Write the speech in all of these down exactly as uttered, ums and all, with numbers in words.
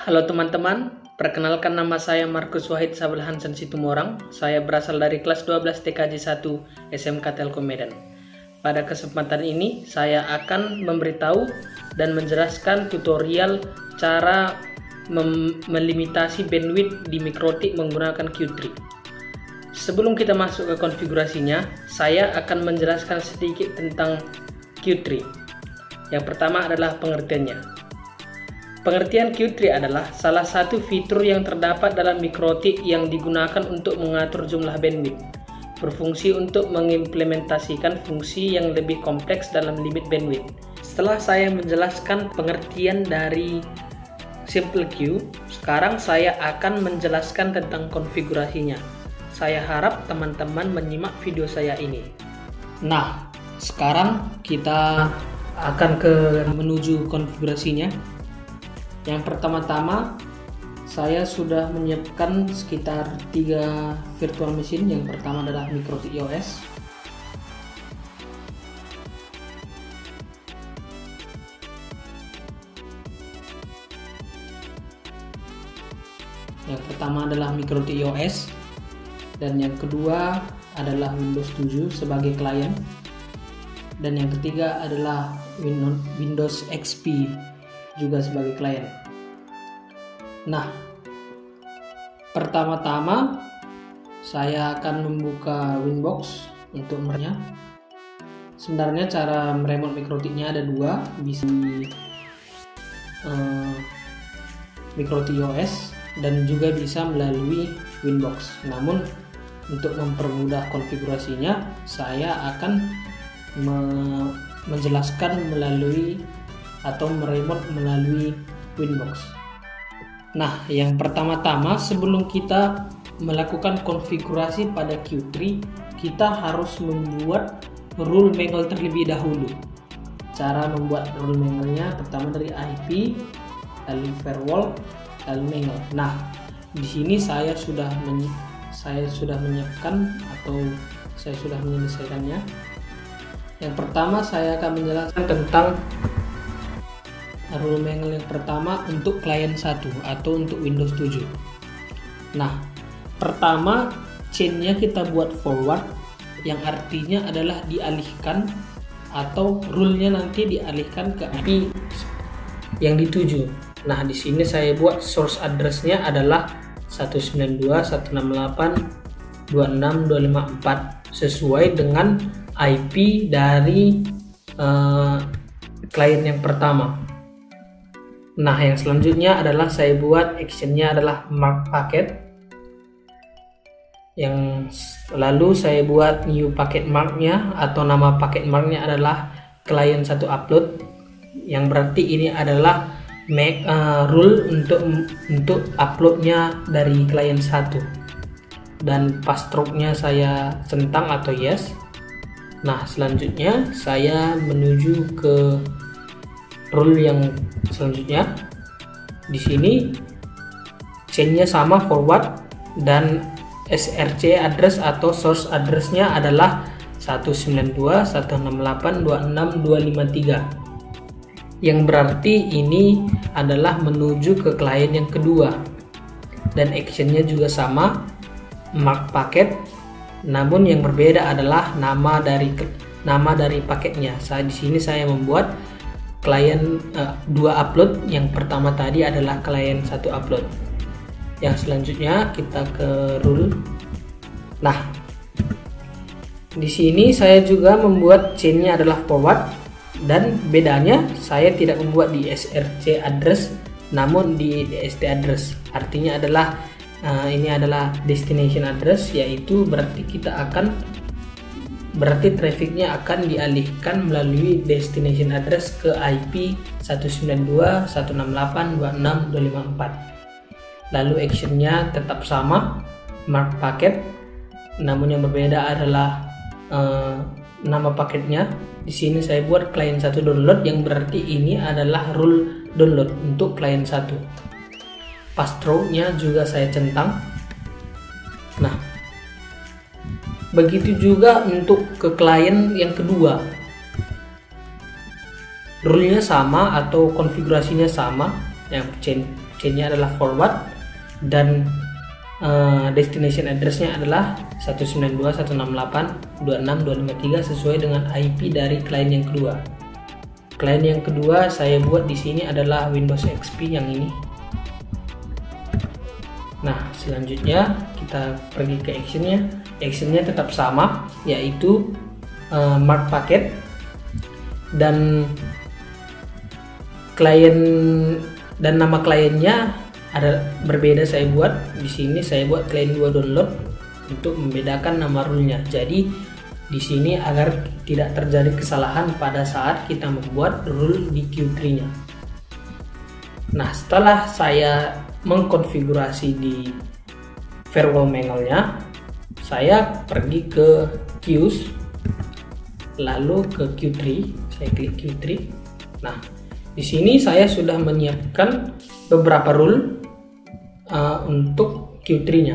Halo teman-teman, perkenalkan nama saya Markus Wahid Sabel Hansen Situmorang. Saya berasal dari kelas dua belas T K J satu S M K Telkom Medan. Pada kesempatan ini, saya akan memberitahu dan menjelaskan tutorial cara melimitasi bandwidth di mikrotik menggunakan Q three. Sebelum kita masuk ke konfigurasinya, saya akan menjelaskan sedikit tentang Q three. Yang pertama adalah pengertiannya. Pengertian Q three adalah salah satu fitur yang terdapat dalam mikrotik yang digunakan untuk mengatur jumlah bandwidth, berfungsi untuk mengimplementasikan fungsi yang lebih kompleks dalam limit bandwidth. Setelah saya menjelaskan pengertian dari Simple Q, sekarang saya akan menjelaskan tentang konfigurasinya. Saya harap teman-teman menyimak video saya ini. Nah, sekarang kita akan ke menuju konfigurasinya. Yang pertama-tama, saya sudah menyiapkan sekitar tiga virtual machine. Yang pertama adalah mikrotik I O S. Yang pertama adalah mikrotik I O S, dan yang kedua adalah Windows tujuh sebagai klien, dan yang ketiga adalah Windows X P juga sebagai klien. Nah, pertama-tama saya akan membuka Winbox untuk merenya. Sebenarnya cara meremote mikrotiknya ada dua, bisa di uh, mikrotik I O S dan juga bisa melalui Winbox. Namun untuk mempermudah konfigurasinya, saya akan me menjelaskan melalui atau meremote melalui Winbox. Nah, yang pertama-tama sebelum kita melakukan konfigurasi pada Q three, kita harus membuat rule manual terlebih dahulu. Cara membuat rule manualnya pertama dari I P, lalu firewall, lalu manual. Nah, di sini saya sudah saya sudah menyiapkan atau saya sudah menyelesaikannya. Yang pertama saya akan menjelaskan tentang rule manual yang pertama untuk klien satu atau untuk Windows tujuh. Nah, pertama chainnya kita buat forward, yang artinya adalah dialihkan atau rule-nya nanti dialihkan ke I P yang dituju. Nah, di sini saya buat source address-nya adalah satu sembilan dua dot satu enam delapan dot dua enam dua lima empat sesuai dengan I P dari uh, klien yang pertama. Nah, yang selanjutnya adalah saya buat actionnya adalah mark packet. Yang lalu saya buat new packet marknya atau nama packet marknya adalah klien satu upload. Yang berarti ini adalah make uh, rule untuk untuk uploadnya dari klien satu. Dan password-nya saya centang atau yes. Nah, selanjutnya saya menuju ke rule yang selanjutnya. Di sini chainnya sama forward dan S R C address atau source address-nya adalah satu sembilan dua dot satu enam delapan dot dua enam dua lima tiga, yang berarti ini adalah menuju ke klien yang kedua. Dan actionnya juga sama, mark packet, namun yang berbeda adalah nama dari nama dari paketnya. Saya di sini saya membuat klien uh, dua upload. Yang pertama tadi adalah klien satu upload. Yang selanjutnya kita ke rule. Nah, di sini saya juga membuat chainnya adalah forward, dan bedanya saya tidak membuat di S R C address namun di D S T address. Artinya adalah uh, ini adalah destination address, yaitu berarti kita akan berarti trafficnya akan dialihkan melalui destination address ke I P satu sembilan dua dot satu enam delapan dot dua enam dua lima empat. Lalu actionnya tetap sama, mark packet, namun yang berbeda adalah uh, nama paketnya. Di sini saya buat klien satu download, yang berarti ini adalah rule download untuk klien satu. Password-nya juga saya centang. Nah, begitu juga untuk ke klien yang kedua. Rule-nya sama atau konfigurasinya sama, yang chain chainnya adalah forward, dan uh, destination addressnya adalah satu sembilan dua satu enam delapan dua enam dua lima tiga sesuai dengan I P dari klien yang kedua. Klien yang kedua saya buat di sini adalah Windows X P yang ini. Nah, selanjutnya kita pergi ke actionnya. Actionnya tetap sama, yaitu uh, mark paket, dan klien dan nama kliennya ada berbeda. Saya buat di sini, saya buat klien dua download untuk membedakan nama rule-nya. Jadi di sini agar tidak terjadi kesalahan pada saat kita membuat rule di Q tiga-nya. Nah, setelah saya mengkonfigurasi di firewall manual-nya, saya pergi ke queues, lalu ke Q tiga, saya klik Q tiga. Nah, di sini saya sudah menyiapkan beberapa rule uh, untuk Q tiga-nya.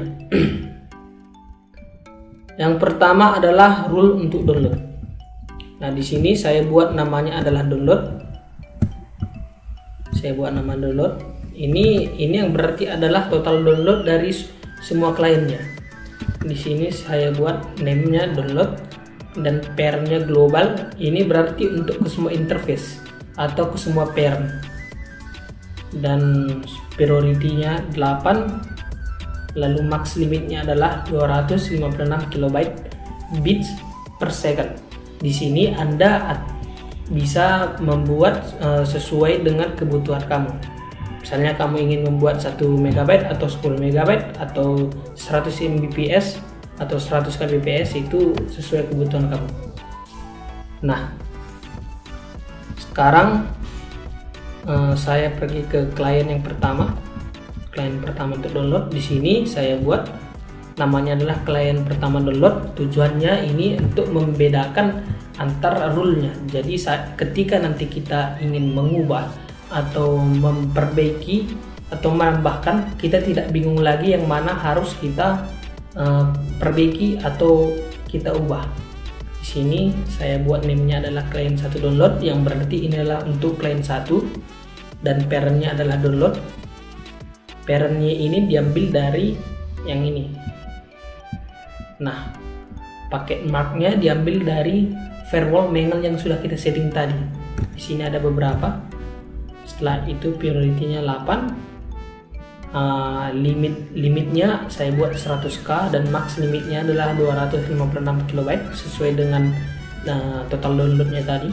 Yang pertama adalah rule untuk download. Nah, di sini saya buat namanya adalah download. Saya buat nama download. Ini ini yang berarti adalah total download dari semua kliennya. Di sini saya buat name-nya download dan pair-nya global. Ini berarti untuk ke semua interface atau ke semua parent. Dan priority-nya delapan. Lalu max limitnya adalah dua ratus lima puluh enam kilobyte bits per second. Di sini Anda bisa membuat uh, sesuai dengan kebutuhan kamu. Misalnya kamu ingin membuat satu megabyte atau sepuluh megabyte atau seratus megabits atau seratus kbps, itu sesuai kebutuhan kamu. Nah, sekarang uh, saya pergi ke klien yang pertama. Klien pertama untuk download. Di sini saya buat namanya adalah klien pertama download. Tujuannya ini untuk membedakan antar rule-nya. Jadi saat ketika nanti kita ingin mengubah atau memperbaiki atau menambahkan, kita tidak bingung lagi yang mana harus kita uh, perbaiki atau kita ubah. Di sini saya buat name-nya adalah klien satu download, yang berarti ini adalah untuk klien satu, dan parent-nya adalah download. Parent-nya ini diambil dari yang ini. Nah, paket mark-nya diambil dari firewall manual yang sudah kita setting tadi. Di sini ada beberapa. Setelah itu priority-nya delapan. Uh, limit limitnya saya buat seratus K, dan max limitnya adalah dua ratus lima puluh enam kilobyte sesuai dengan uh, total downloadnya tadi.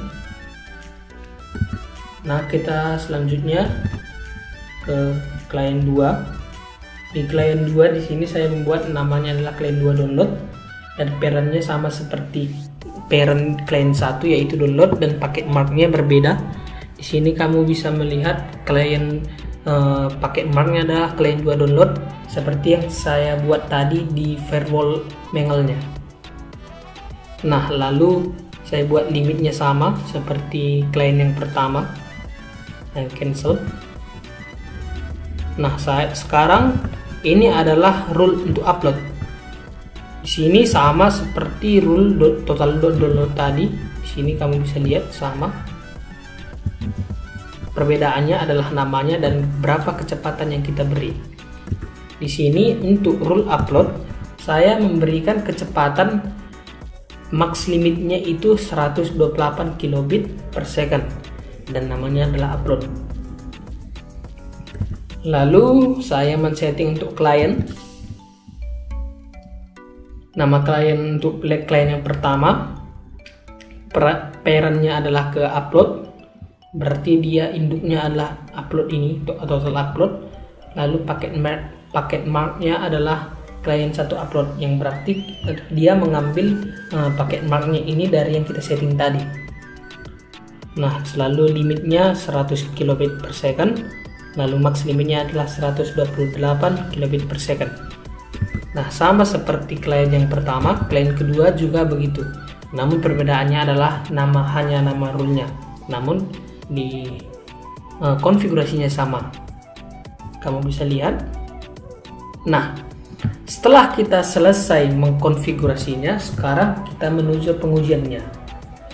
Nah, kita selanjutnya ke klien dua. Di klien dua di sini saya membuat namanya adalah klien dua download, dan parent-nya sama seperti parent klien satu, yaitu download, dan paket mark-nya berbeda. Di sini kamu bisa melihat klien uh, paket mark-nya adalah klien dua download seperti yang saya buat tadi di firewall manual-nya. Nah, lalu saya buat limitnya sama seperti klien yang pertama, dan cancel. Nah, saya sekarang ini adalah rule untuk upload. Di sini sama seperti rule do, total download tadi. Di sini kamu bisa lihat sama. Perbedaannya adalah namanya dan berapa kecepatan yang kita beri. Di sini untuk rule upload saya memberikan kecepatan max limitnya itu seratus dua puluh delapan kilobit per second, dan namanya adalah upload. Lalu saya men-setting untuk klien. Nama klien untuk klien yang pertama, parent-nya adalah ke upload, berarti dia induknya adalah upload ini atau total upload. Lalu paket mark, paket marknya adalah klien satu upload, yang berarti dia mengambil uh, paket marknya ini dari yang kita setting tadi. Nah, selalu limitnya seratus kilobit per second. Lalu max limitnya adalah seratus dua puluh delapan kilobit per second. Nah, sama seperti klien yang pertama, klien kedua juga begitu. Namun perbedaannya adalah nama hanya nama rule-nya. Namun di uh, konfigurasinya sama. Kamu bisa lihat. Nah, setelah kita selesai mengkonfigurasinya, sekarang kita menuju pengujiannya.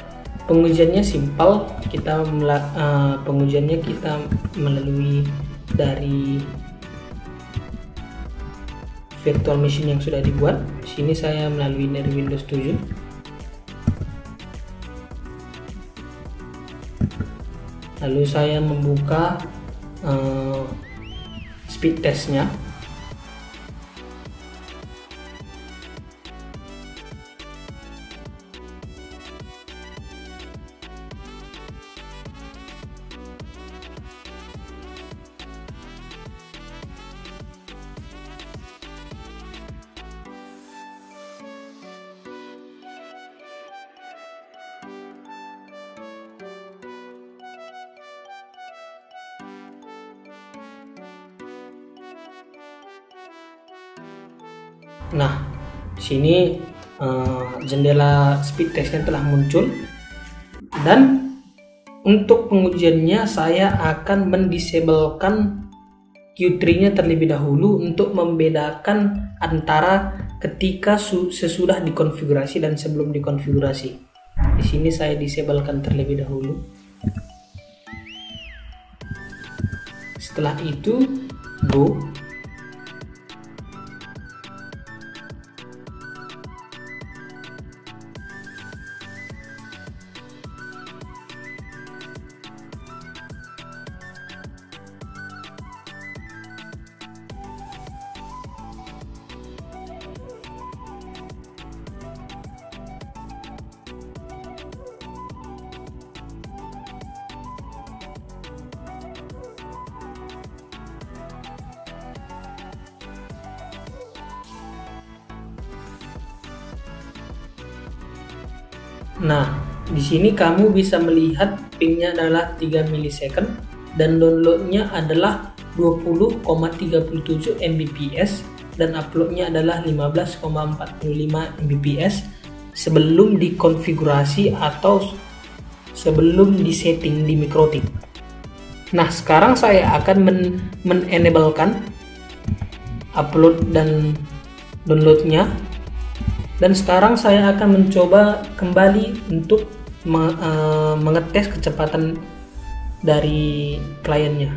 Pengujiannya simpel. Kita uh, pengujiannya kita melalui dari virtual machine yang sudah dibuat. Di sini saya melalui dari Windows tujuh. Lalu saya membuka uh, speed testnya. Nah, di sini uh, jendela speed testnya telah muncul, dan untuk pengujiannya saya akan mendisablekan Q tiga nya terlebih dahulu untuk membedakan antara ketika sesudah dikonfigurasi dan sebelum dikonfigurasi. Di sini saya disablekan terlebih dahulu. Setelah itu go. Nah, di sini kamu bisa melihat pingnya adalah tiga milisecond dan downloadnya adalah dua puluh koma tiga tujuh megabits dan uploadnya adalah lima belas koma empat lima megabits sebelum dikonfigurasi atau sebelum disetting di MikroTik. Nah, sekarang saya akan men-enablekan upload dan downloadnya. Dan sekarang saya akan mencoba kembali untuk me uh, mengetes kecepatan dari kliennya.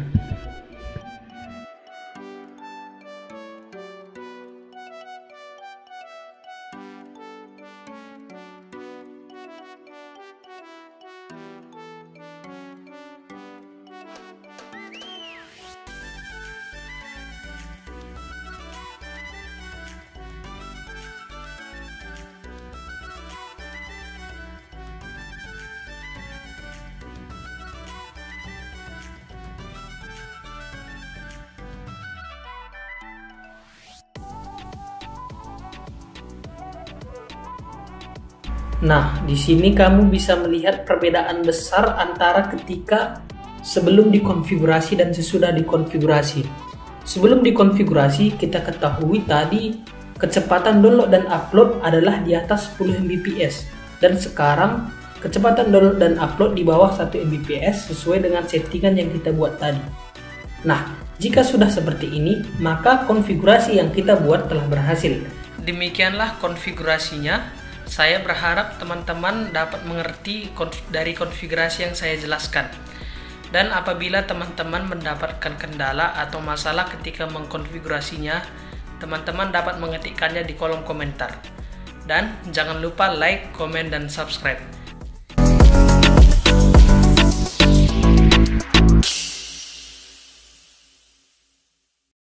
Nah, di sini kamu bisa melihat perbedaan besar antara ketika sebelum dikonfigurasi dan sesudah dikonfigurasi. Sebelum dikonfigurasi, kita ketahui tadi kecepatan download dan upload adalah di atas sepuluh megabits, dan sekarang kecepatan download dan upload di bawah satu megabits sesuai dengan settingan yang kita buat tadi. Nah, jika sudah seperti ini, maka konfigurasi yang kita buat telah berhasil. Demikianlah konfigurasinya. Saya berharap teman-teman dapat mengerti dari konfigurasi yang saya jelaskan. Dan apabila teman-teman mendapatkan kendala atau masalah ketika mengkonfigurasinya, teman-teman dapat mengetikkannya di kolom komentar. Dan jangan lupa like, komen, dan subscribe.